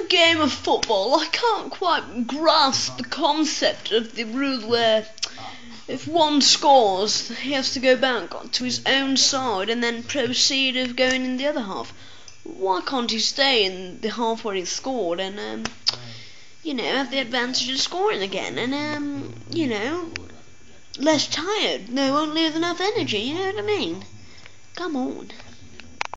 game of football, I can't quite grasp the concept of the rule where if one scores, he has to go back to his own side and then proceed of going in the other half. Why can't he stay in the half where he scored and you know, have the advantage of scoring again and you know, less tired? No, won't lose enough energy. You know what I mean? Come on.